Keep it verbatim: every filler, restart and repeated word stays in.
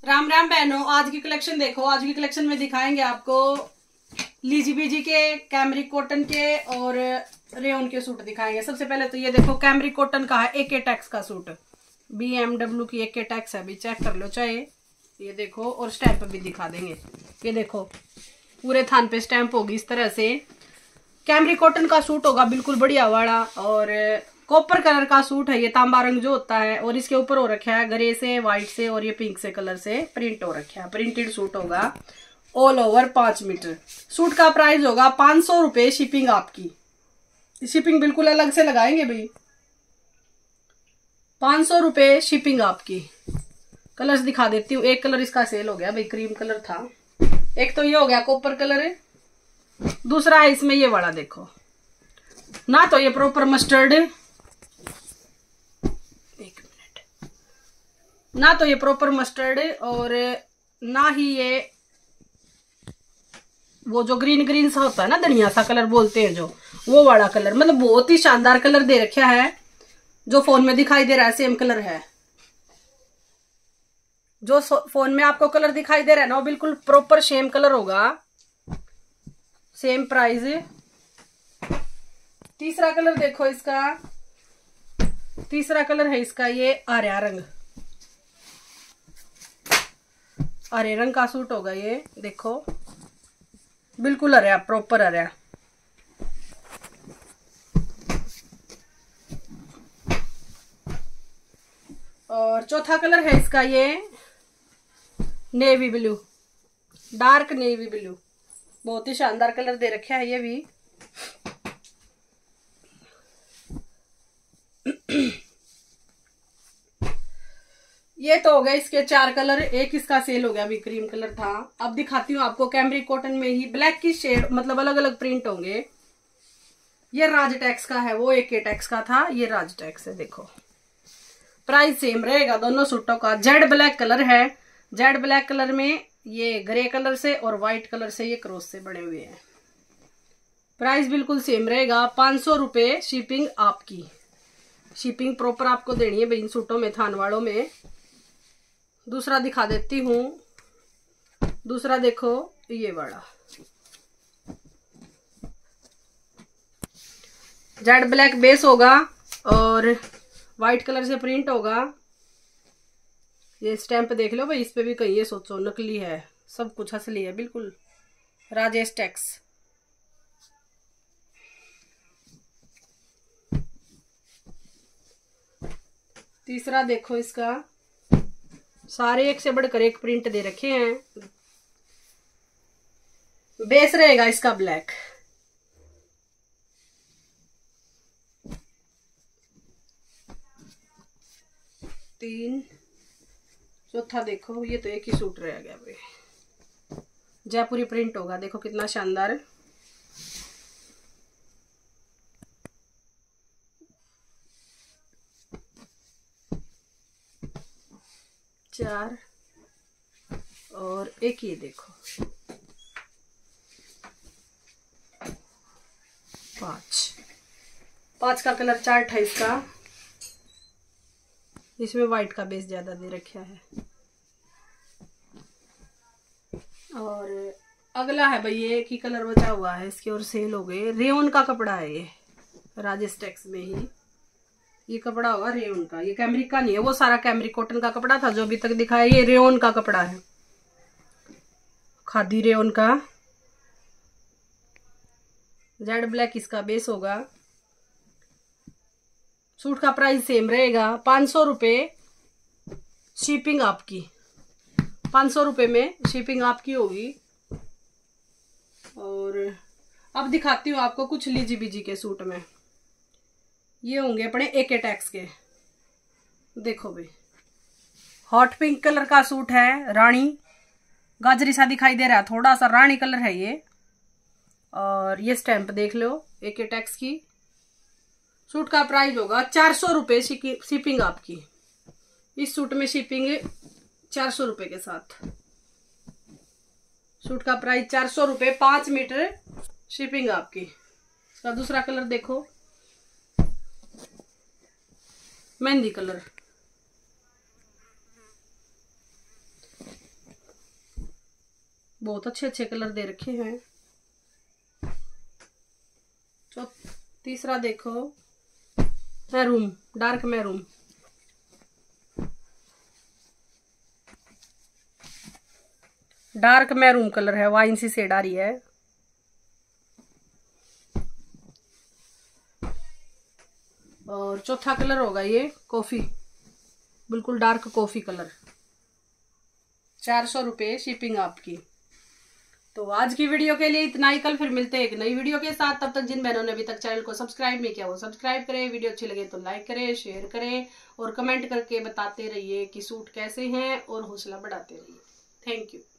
राम राम बहनों, आज की कलेक्शन देखो। आज की कलेक्शन में दिखाएंगे आपको लीजी बीजी के, कैमरिक कॉटन के और रेयन के सूट दिखाएंगे। सबसे पहले तो ये देखो, कैमरिक कॉटन का है एके टैक्स का सूट, बी एम डब्ल्यू की एके टैक्स है, अभी चेक कर लो चाहे। ये देखो, और स्टैंप भी दिखा देंगे। ये देखो, पूरे थान पे स्टैंप होगी इस तरह से। कैमरिक कॉटन का सूट होगा, बिल्कुल बढ़िया वाला। और कॉपर कलर का सूट है ये, तांबा रंग जो होता है। और इसके ऊपर हो रखा है ग्रे से, व्हाइट से और ये पिंक से कलर से प्रिंट हो रखा है। प्रिंटेड सूट होगा, ऑल ओवर पांच मीटर। सूट का प्राइस होगा पांच सौ रुपये, शिपिंग आपकी। शिपिंग बिल्कुल अलग से लगाएंगे भाई, पांच सौ रुपये शिपिंग आपकी। कलर्स दिखा देती हूँ। एक कलर इसका सेल हो गया भाई, क्रीम कलर था। एक तो ये हो गया कॉपर कलर है। दूसरा है इसमें ये वाला, देखो ना, तो ये प्रॉपर मस्टर्ड, एक मिनट, ना तो ये प्रॉपर मस्टर्ड और ना ही ये वो जो ग्रीन ग्रीन सा होता है ना, धनिया सा कलर बोलते हैं जो, वो वाला कलर। मतलब बहुत ही शानदार कलर दे रखा है। जो फोन में दिखाई दे रहा है सेम कलर है। जो फोन में आपको कलर दिखाई दे रहा है ना, वो बिल्कुल प्रॉपर सेम कलर होगा। Same price. तीसरा कलर देखो इसका, तीसरा कलर है इसका ये आर्या रंग, हरे रंग का सूट होगा ये। देखो बिल्कुल हरा, प्रॉपर हरा। और चौथा कलर है इसका ये navy blue, dark navy blue. बहुत ही शानदार कलर दे रखा है ये भी। ये तो हो गए इसके चार कलर। एक इसका सेल हो गया, अभी क्रीम कलर था। अब दिखाती हूँ आपको कैमरिक कॉटन में ही ब्लैक की शेड, मतलब अलग अलग प्रिंट होंगे। ये राज टैक्स का है, वो एक टैक्स का था, ये राज टैक्स है। देखो प्राइस सेम रहेगा दोनों सूटों का। जेड ब्लैक कलर है, जेड ब्लैक कलर में ये ग्रे कलर से और व्हाइट कलर से ये क्रॉस से बने हुए हैं। प्राइस बिल्कुल सेम रहेगा, पांच सौ रुपये शिपिंग आपकी। शिपिंग प्रॉपर आपको देनी है इन सूटों में, थान वालों में। दूसरा दिखा देती हूँ। दूसरा देखो ये वाला, जेड ब्लैक बेस होगा और व्हाइट कलर से प्रिंट होगा। ये स्टैंप देख लो भाई, इस पे भी कहीं ये सोचो नकली है, सब कुछ असली है बिल्कुल। राजेश टैक्स। तीसरा देखो इसका, सारे एक से बढ़कर एक प्रिंट दे रखे हैं। बेस रहेगा इसका ब्लैक। तीन। चौथा देखो, ये तो एक ही सूट रह गया भाई। जयपुरी प्रिंट होगा, देखो कितना शानदार। चार और एक ये देखो, पांच। पांच का कलर चार्ट है इसका। इसमें व्हाइट का बेस ज्यादा दे रखा है। और अगला है भाई, ये एक ही कलर बचा हुआ है इसके और सेल हो गए। रेयन का कपड़ा है ये, राजेश टैक्स में ही ये कपड़ा होगा रेयन का। ये कैमरिक का नहीं है, वो सारा कैमरिक कॉटन का कपड़ा था जो अभी तक दिखाया। ये रेयन का कपड़ा है, खादी रेयन का। जेड ब्लैक इसका बेस होगा। सूट का प्राइस सेम रहेगा, पांच सौ रुपये शिपिंग आपकी। पांच सौ रुपये में शिपिंग आपकी होगी। और अब दिखाती हूँ आपको कुछ लीजी बीजी के सूट में। ये होंगे अपने एके टैक्स के। देखो भाई, हॉट पिंक कलर का सूट है, रानी गाजरी सा दिखाई दे रहा है, थोड़ा सा रानी कलर है ये। और ये स्टैंप देख लो एके टैक्स की। सूट का प्राइस होगा चार सौ रुपये शिपिंग आपकी। इस सूट में शिपिंग चार सौ रुपये के साथ। सूट का प्राइस चार सौ रुपये, पांच मीटर शिपिंग आपकी। इसका दूसरा कलर देखो, मेहंदी कलर। बहुत अच्छे अच्छे कलर दे रखे हैं। तो तीसरा देखो maroon, dark maroon. Dark maroon colour है, वाइन सी शेड आ रही है। और चौथा कलर होगा ये कॉफी, बिल्कुल डार्क कॉफी कलर। चार सौ रुपये शिपिंग आपकी। तो आज की वीडियो के लिए इतना ही। कल फिर मिलते हैं एक नई वीडियो के साथ। तब तक जिन बहनों ने अभी तक चैनल को सब्सक्राइब नहीं किया वो सब्सक्राइब करें। वीडियो अच्छी लगे तो लाइक करें, शेयर करें और कमेंट करके बताते रहिए कि सूट कैसे हैं और हौसला बढ़ाते रहिए। Thank you.